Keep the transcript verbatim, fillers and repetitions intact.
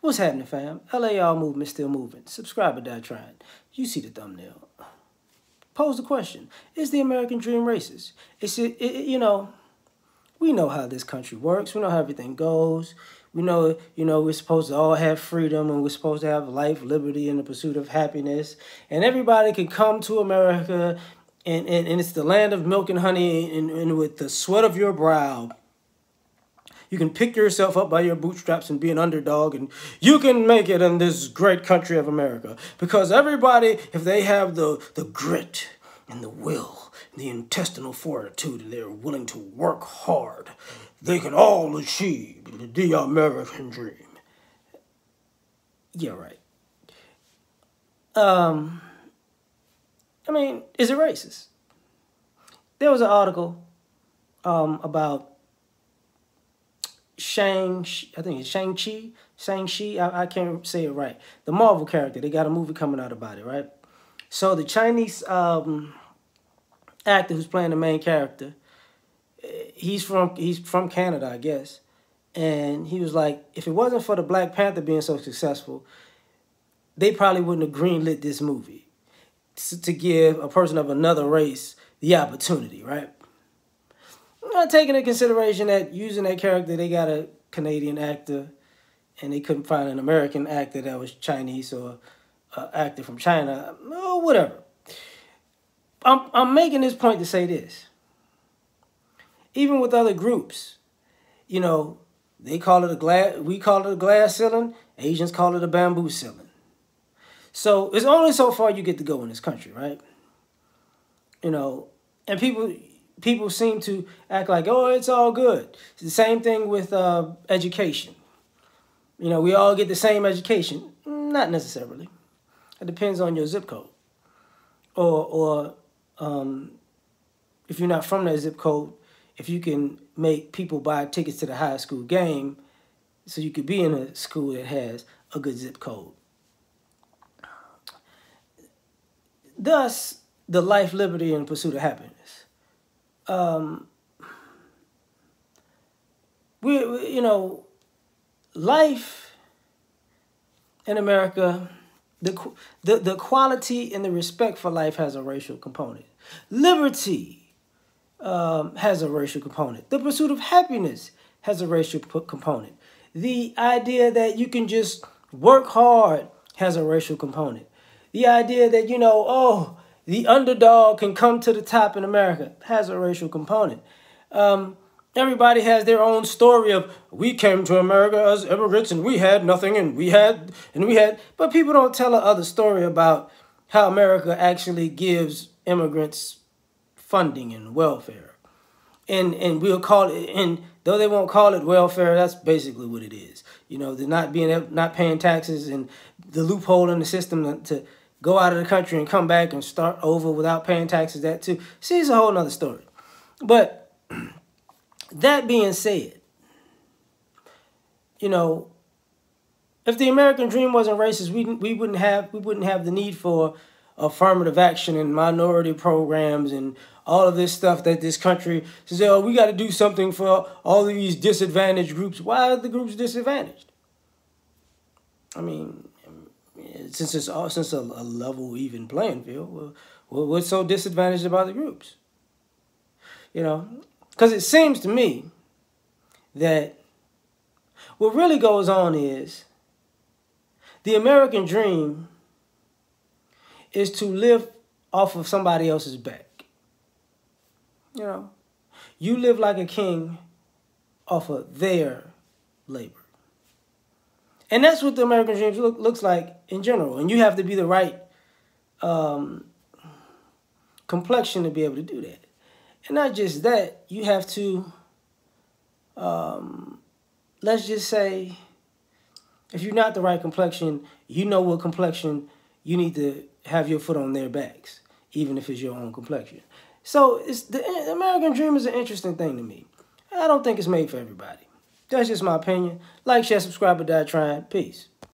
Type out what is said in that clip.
What's happening, fam? L A R movement still moving. Subscribe or die trying. You see the thumbnail. Pose the question: is the American dream racist? It's it, it, you know, we know how this country works. We know how everything goes. We know, you know, we're supposed to all have freedom, and we're supposed to have life, liberty, and the pursuit of happiness. And everybody can come to America, and, and, and it's the land of milk and honey, and, and with the sweat of your brow, you can pick yourself up by your bootstraps and be an underdog, and you can make it in this great country of America. Because everybody, if they have the, the grit and the will, and the intestinal fortitude, and they're willing to work hard, they can all achieve the American dream. Yeah, right. Um, I mean, is it racist? There was an article um, about Shang, I think it's Shang-Chi, Shang-Chi, I, I can't say it right. The Marvel character, they got a movie coming out about it, right? So the Chinese um, actor who's playing the main character, he's from he's from Canada, I guess. And he was like, if it wasn't for the Black Panther being so successful, they probably wouldn't have greenlit this movie to, to give a person of another race the opportunity, right? Not taking into consideration that using that character, they got a Canadian actor, and they couldn't find an American actor that was Chinese or an actor from China, or whatever. I'm, I'm making this point to say this. Even with other groups, you know, they call it a glass, we call it a glass ceiling, Asians call it a bamboo ceiling. So it's only so far you get to go in this country, right? You know, and people... People seem to act like, oh, it's all good. It's the same thing with uh, education. You know, we all get the same education. Not necessarily. It depends on your zip code. Or, or um, if you're not from that zip code, if you can make people buy tickets to the high school game so you could be in a school that has a good zip code. Thus, the life, liberty, and pursuit of happiness. Um, we, we, you know, life in America, the, the, the quality and the respect for life has a racial component. Liberty um, has a racial component. The pursuit of happiness has a racial component. The idea that you can just work hard has a racial component. The idea that, you know, oh, the underdog can come to the top in America has a racial component. Um, everybody has their own story of, we came to America as immigrants and we had nothing and we had, and we had, but people don't tell a other story about how America actually gives immigrants funding and welfare. And, and we'll call it, and though they won't call it welfare, that's basically what it is. You know, they're not being, not paying taxes, and the loophole in the system to go out of the country and come back and start over without paying taxes, that too. See, it's a whole nother story. But that being said, you know, if the American dream wasn't racist, we, we wouldn't have we wouldn't have the need for affirmative action and minority programs and all of this stuff that this country says, oh, we got to do something for all of these disadvantaged groups. Why are the groups disadvantaged? I mean, Since it's all since a, a level, even playing field, well, well, what's so disadvantaged about the groups? You know, because it seems to me that what really goes on is the American dream is to live off of somebody else's back. You know, you live like a king off of their labor. And that's what the American dream look, looks like in general. And you have to be the right um, complexion to be able to do that. And not just that, you have to, um, let's just say, if you're not the right complexion, you know what complexion you need to have your foot on their backs, even if it's your own complexion. So it's the, the American dream is an interesting thing to me. I don't think it's made for everybody. That's just my opinion. Like, share, subscribe, or die trying. Peace.